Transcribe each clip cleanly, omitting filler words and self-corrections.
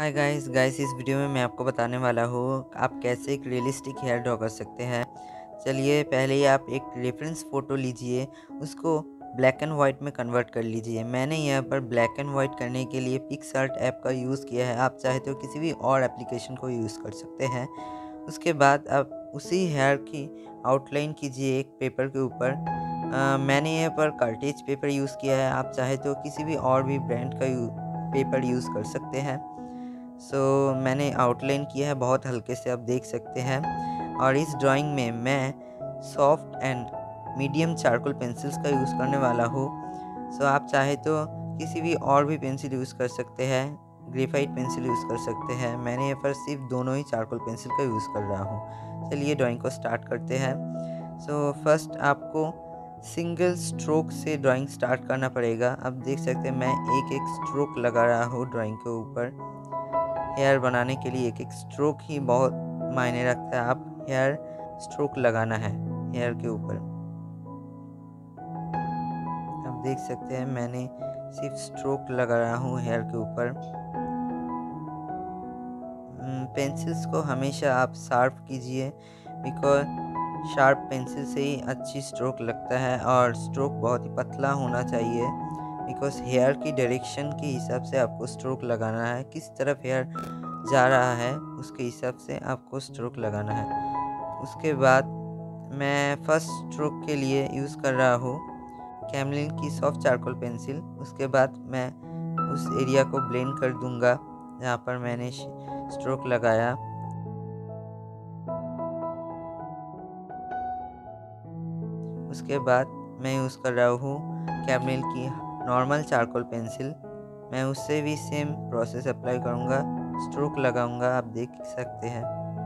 Hi guys इस video में मैं आपको बताने वाला हूँ आप कैसे एक रियलिस्टिक हेयर ड्रॉ कर सकते हैं। चलिए पहले ही आप एक रेफरेंस फ़ोटो लीजिए, उसको ब्लैक एंड वाइट में कन्वर्ट कर लीजिए। मैंने यहाँ पर ब्लैक एंड वाइट करने के लिए पिक्सआर्ट ऐप का यूज़ किया है। आप चाहे तो किसी भी और एप्लीकेशन को यूज़ कर सकते हैं। उसके बाद आप उसी हेयर की आउटलाइन कीजिए एक पेपर के ऊपर। मैंने यहाँ पर कार्टेज पेपर यूज़ किया है। आप चाहे तो किसी भी और भी ब्रांड का पेपर यूज़ कर सकते हैं। मैंने आउटलाइन किया है बहुत हल्के से, आप देख सकते हैं। और इस ड्राइंग में मैं soft and medium charcoal pencils का यूज़ करने वाला हूँ। आप चाहे तो किसी भी और भी पेंसिल यूज़ कर सकते हैं, ग्रेफाइट पेंसिल यूज़ कर सकते हैं। मैंने यहाँ पर सिर्फ दोनों ही चारकोल पेंसिल का यूज़ कर रहा हूँ। चलिए ड्राइंग को स्टार्ट करते हैं। फर्स्ट आपको सिंगल स्ट्रोक से ड्राइंग स्टार्ट करना पड़ेगा। आप देख सकते हैं मैं एक एक स्ट्रोक लगा रहा हूँ ड्राइंग के ऊपर। हेयर बनाने के लिए एक एक स्ट्रोक ही बहुत मायने रखता है। आप हेयर स्ट्रोक लगाना है हेयर के ऊपर। आप देख सकते हैं मैंने सिर्फ स्ट्रोक लगा रहा हूँ हेयर के ऊपर। पेंसिल्स को हमेशा आप शार्प कीजिए, बिकॉज शार्प पेंसिल से ही अच्छी स्ट्रोक लगता है। और स्ट्रोक बहुत ही पतला होना चाहिए, बिकॉज हेयर की डायरेक्शन के हिसाब से आपको स्ट्रोक लगाना है। किस तरफ हेयर जा रहा है उसके हिसाब से आपको स्ट्रोक लगाना है। उसके बाद मैं फर्स्ट स्ट्रोक के लिए यूज़ कर रहा हूँ कैमलिन की सॉफ्ट चारकोल पेंसिल। उसके बाद मैं उस एरिया को ब्लेंड कर दूंगा जहाँ पर मैंने स्ट्रोक लगाया। उसके बाद मैं यूज़ कर रहा हूँ कैमलिन की नॉर्मल चारकोल पेंसिल। मैं उससे भी सेम प्रोसेस अप्लाई करूँगा, स्ट्रोक लगाऊंगा, आप देख सकते हैं।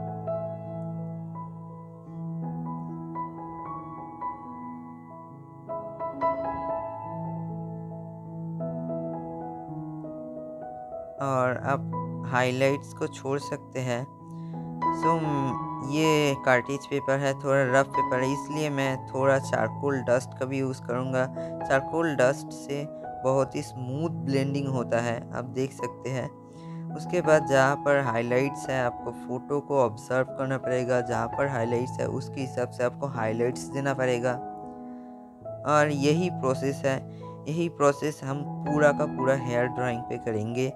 और आप हाइलाइट्स को छोड़ सकते हैं। ये कार्टेज पेपर है, थोड़ा रफ पेपर है, इसलिए मैं थोड़ा चारकोल डस्ट का भी यूज़ करूँगा। चारकोल डस्ट से बहुत ही स्मूथ ब्लेंडिंग होता है, आप देख सकते हैं। उसके बाद जहाँ पर हाइलाइट्स है आपको फ़ोटो को ऑब्ज़र्व करना पड़ेगा। जहाँ पर हाइलाइट्स है उसके हिसाब से आपको हाइलाइट्स देना पड़ेगा। और यही प्रोसेस है, यही प्रोसेस हम पूरा का पूरा हेयर ड्राइंग पे करेंगे।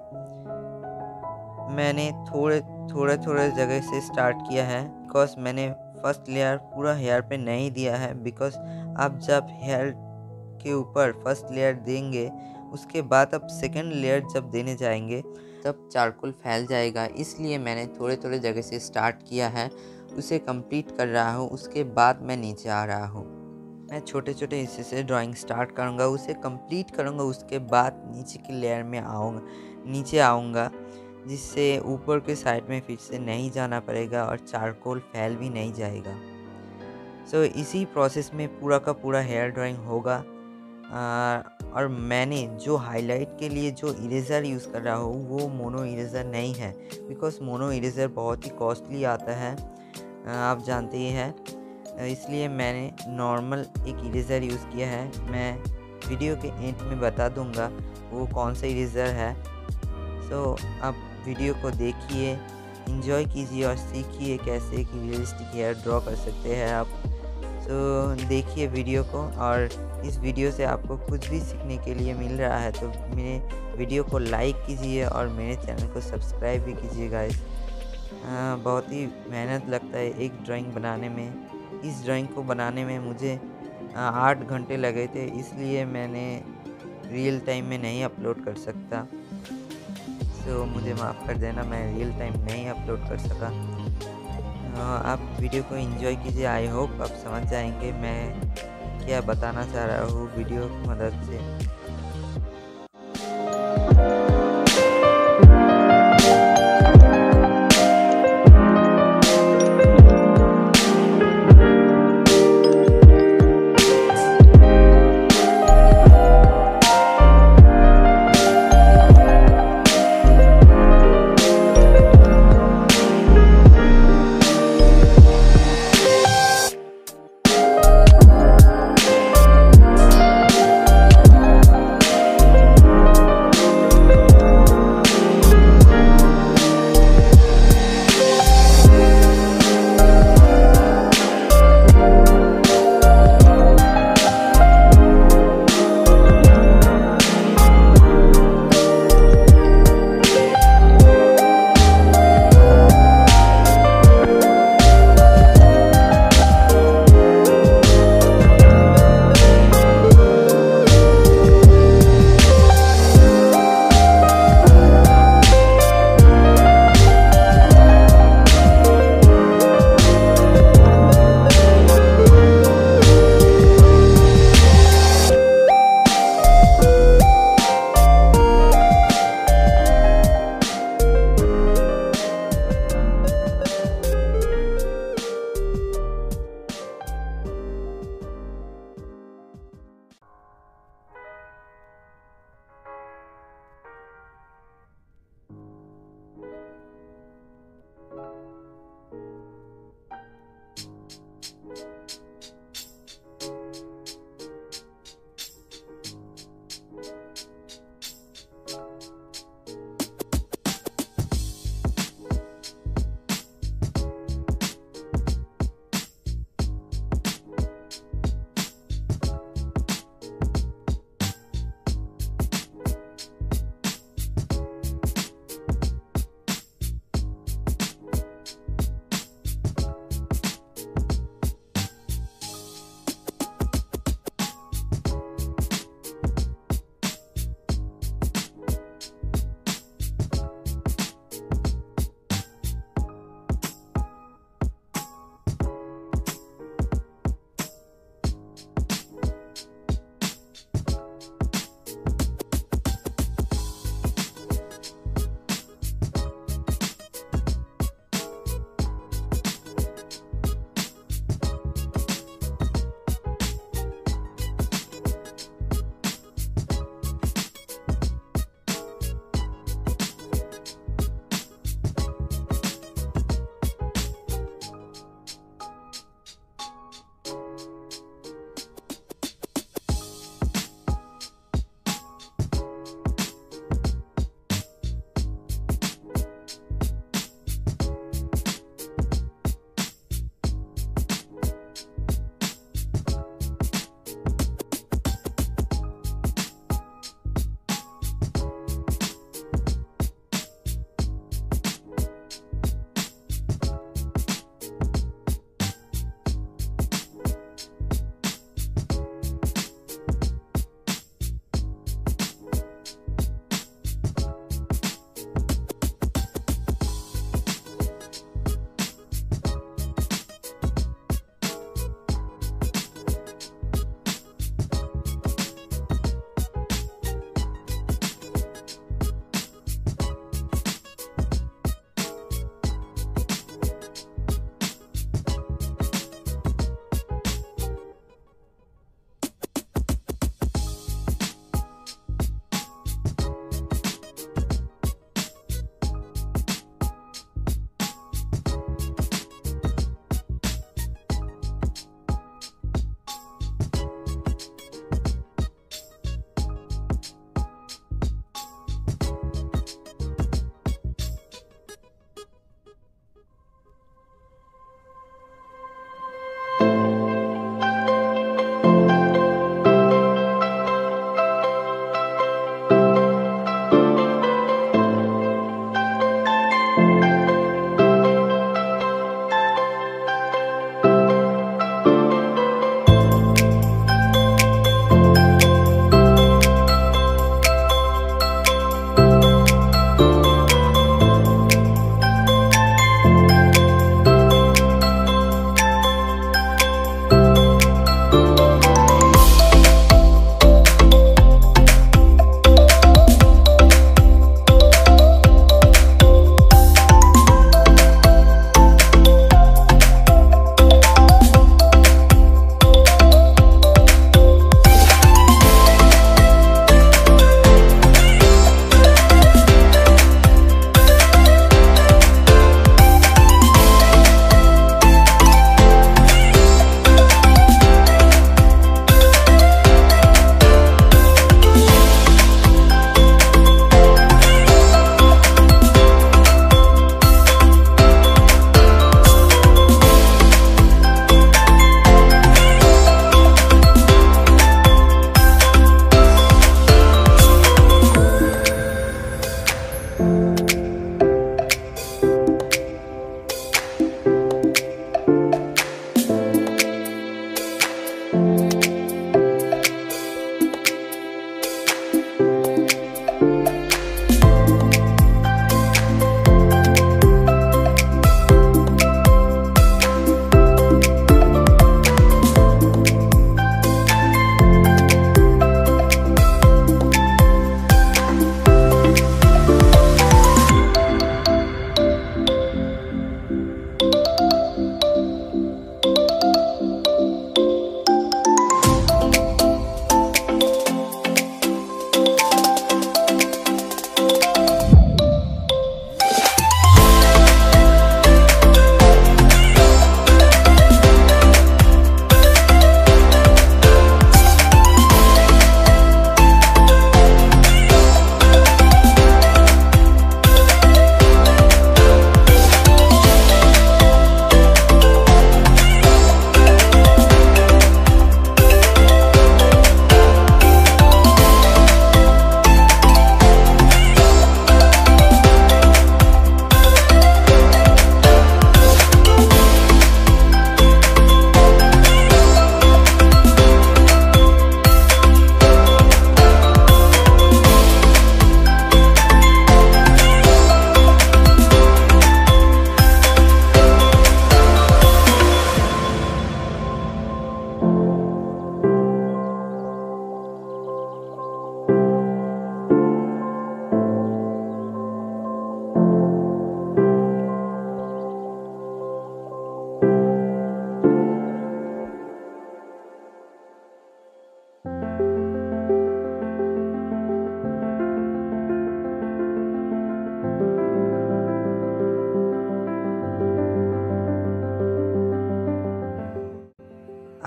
मैंने थोड़े जगह से स्टार्ट किया है, बिकॉज मैंने फर्स्ट लेयर पूरा हेयर पे नहीं दिया है। बिकॉज आप जब हेयर के ऊपर फर्स्ट लेयर देंगे उसके बाद आप सेकंड लेयर जब देने जाएंगे तब चारकोल फैल जाएगा। इसलिए मैंने थोड़े जगह से स्टार्ट किया है, उसे कंप्लीट कर रहा हूँ। उसके बाद मैं नीचे आ रहा हूँ। मैं छोटे हिस्से से ड्राइंग स्टार्ट करूँगा, उसे कंप्लीट करूँगा। उसके बाद नीचे की लेयर में नीचे आऊँगा, जिससे ऊपर के साइड में फिर से नहीं जाना पड़ेगा और चारकोल फैल भी नहीं जाएगा। इसी प्रोसेस में पूरा का पूरा हेयर ड्राइंग होगा। और मैंने जो हाईलाइट के लिए जो इरेज़र यूज़ कर रहा हूँ वो मोनो इरेज़र नहीं है, बिकॉज मोनो इरेज़र बहुत ही कॉस्टली आता है, आप जानते ही हैं। इसलिए मैंने नॉर्मल एक इरेज़र यूज़ किया है। मैं वीडियो के एंड में बता दूंगा वो कौन सा इरेज़र है। आप वीडियो को देखिए, एंजॉय कीजिए और सीखिए कैसे एक रियलिस्टिक हेयर ड्रॉ कर सकते हैं आप। देखिए वीडियो को, और इस वीडियो से आपको कुछ भी सीखने के लिए मिल रहा है तो मेरे वीडियो को लाइक कीजिए और मेरे चैनल को सब्सक्राइब भी कीजिए गाइस। बहुत ही मेहनत लगता है एक ड्राइंग बनाने में। इस ड्राइंग को बनाने में मुझे 8 घंटे लगे थे, इसलिए मैंने रियल टाइम में नहीं अपलोड कर सकता। मुझे माफ़ कर देना, मैं रियल टाइम नहीं अपलोड कर सका। आप वीडियो को एंजॉय कीजिए। आई होप आप समझ जाएंगे मैं क्या बताना चाह रहा हूँ वीडियो की मदद से।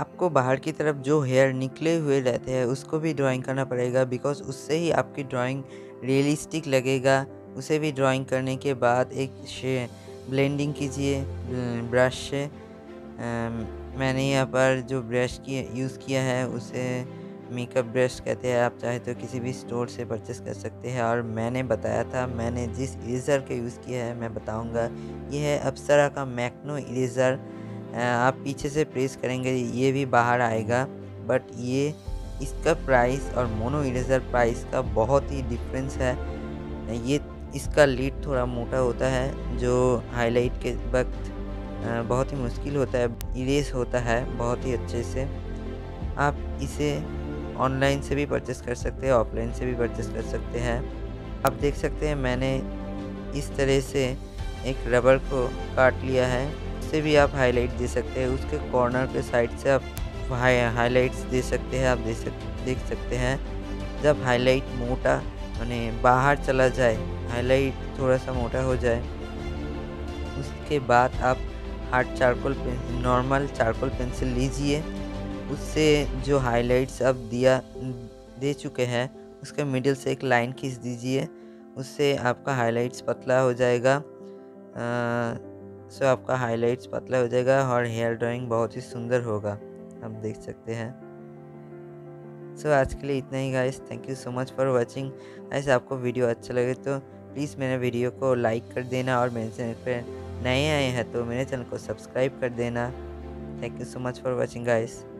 आपको बाहर की तरफ जो हेयर निकले हुए रहते हैं उसको भी ड्राइंग करना पड़ेगा, बिकॉज़ उससे ही आपकी ड्राइंग रियलिस्टिक लगेगा। उसे भी ड्राइंग करने के बाद एक ब्लेंडिंग कीजिए ब्रश से। मैंने यहाँ पर जो ब्रश की यूज़ किया है उसे मेकअप ब्रश कहते हैं। आप चाहे तो किसी भी स्टोर से परचेस कर सकते हैं। और मैंने बताया था, मैंने जिस इरेज़र का यूज़ किया है मैं बताऊंगा। ये है अप्सरा का मैक्नो इरेज़र। आप पीछे से प्रेस करेंगे ये भी बाहर आएगा, बट ये इसका प्राइस और मोनो इरेज़र प्राइस का बहुत ही डिफरेंस है। ये इसका लीड थोड़ा मोटा होता है जो हाईलाइट के वक्त बहुत ही मुश्किल होता है, इरेज होता है बहुत ही अच्छे से। आप इसे ऑनलाइन से भी परचेस कर सकते हैं, ऑफलाइन से भी परचेस कर सकते हैं। आप देख सकते हैं मैंने इस तरह से एक रबर को काट लिया है, उससे भी आप हाईलाइट दे सकते हैं। उसके कॉर्नर के साइड से आप हाईलाइट्स दे सकते हैं। आप देख सकते हैं जब हाईलाइट मोटा माने बाहर चला जाए, हाईलाइट थोड़ा सा मोटा हो जाए, उसके बाद आप hard charcoal pencil, normal charcoal pencil लीजिए। उससे जो हाइलाइट्स आप दे चुके हैं उसके मिडिल से एक लाइन खींच दीजिए। उससे आपका हाइलाइट्स पतला हो जाएगा। सो आपका हाइलाइट्स पतला हो जाएगा और हेयर ड्राइंग बहुत ही सुंदर होगा, आप देख सकते हैं। सो आज के लिए इतना ही guys. Thank you so much for watching. ऐसे आपको वीडियो अच्छा लगे तो प्लीज़ मेरे वीडियो को लाइक कर देना, और मेरे चैनल पर नए आए हैं तो मेरे चैनल को सब्सक्राइब कर देना। Thank you so much for watching guys.